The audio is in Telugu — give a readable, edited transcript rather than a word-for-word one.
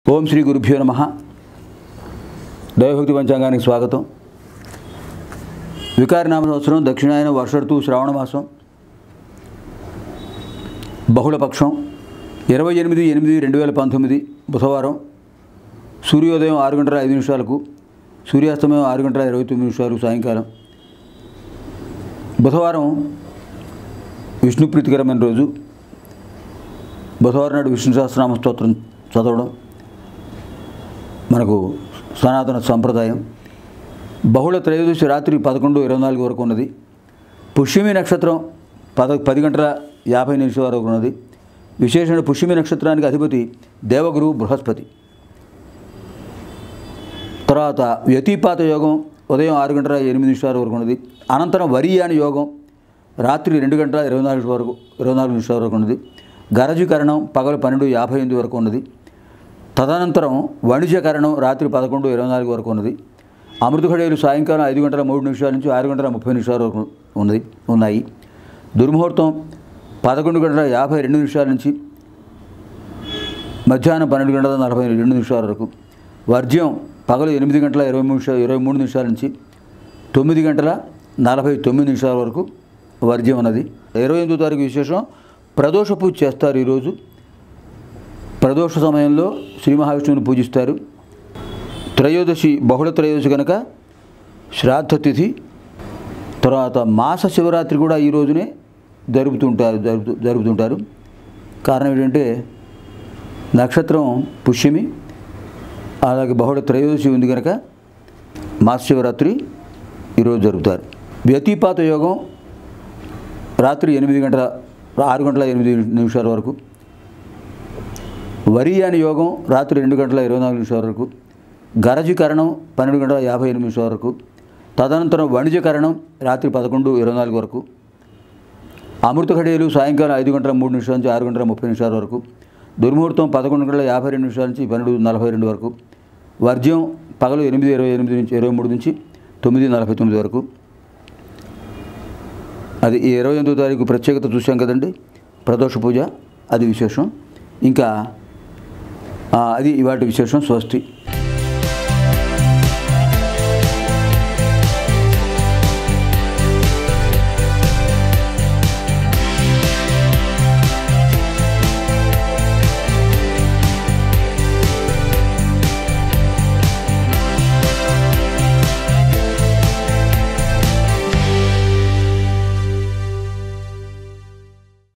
ఓం శ్రీ గురుభ్యో నమః. దైవభక్తి పంచాంగానికి స్వాగతం. వికారినామ సంవత్సరం, దక్షిణాయన, వర్ష ఋతువు, శ్రావణ మాసం, బహుళపక్షం, 28/8/2019 బుధవారం. సూర్యోదయం 6:05 సూర్యాస్తమయం 6:29 సాయంకాలం. బుధవారం విష్ణు ప్రీతికరమైన రోజు. బుధవారం నాడు విష్ణు సహస్రనామ స్తోత్రం చదవడం మనకు సనాతన సంప్రదాయం. బహుళ త్రయోదశి రాత్రి 11:24 వరకు ఉన్నది. పుష్యమి నక్షత్రం 10:50 వరకు ఉన్నది. విశేషణ పుష్యమి నక్షత్రానికి అధిపతి దేవగురు బృహస్పతి. తర్వాత వ్యతిపాత యోగం ఉదయం 6:08 వరకు ఉన్నది. అనంతరం వరీయాని యోగం రాత్రి 2:24 వరకు ఉన్నది. గరజీకరణం పగలు 12:58 వరకు ఉన్నది. తదనంతరం వాణిజ్యకరణం రాత్రి 11:24 వరకు ఉన్నది. అమృత ఘడియలు సాయంకాలం 5:03 నుంచి 6:30 వరకు ఉన్నాయి. దుర్ముహూర్తం 11:52 నుంచి మధ్యాహ్నం 12:42 వరకు. వర్జ్యం పగలు 8:23 నుంచి 9:49 వరకు వర్జ్యం ఉన్నది. 28వ తారీఖు విశేషం, ప్రదోష పూజ చేస్తారు ఈరోజు. ప్రదోష సమయంలో శ్రీ మహావిష్ణువుని పూజిస్తారు. త్రయోదశి బహుళ త్రయోదశి కనుక శ్రాద్ధ తిథి. తర్వాత మాస శివరాత్రి కూడా ఈ రోజునే జరుపుతుంటారు. కారణం ఏంటంటే నక్షత్రం పుష్యమి, అలాగే బహుళ త్రయోదశి ఉంది కనుక మాస శివరాత్రి ఈరోజు జరుపుతారు. వ్యతిపాత యోగం రాత్రి 6:08 వరకు. వరీయాని యోగం రాత్రి 2:24 వరకు. గరజీకరణం 12:58 వరకు. తదనంతరం వాణిజ్యకరణం రాత్రి 11:24 వరకు. అమృత ఘడియలు సాయంకాలం 5:03 నుంచి 6:30 వరకు. దుర్ముహూర్తం 11:52 నుంచి 12:42 వరకు. వర్జ్యం పగలు 8:23 నుంచి 9:49 వరకు. అది ఈ 28వ తారీఖు ప్రత్యేకత చూసాం కదండి, ప్రదోష పూజ, అది విశేషం. ఇంకా అది ఇవాటి విశేషం. స్వస్తి.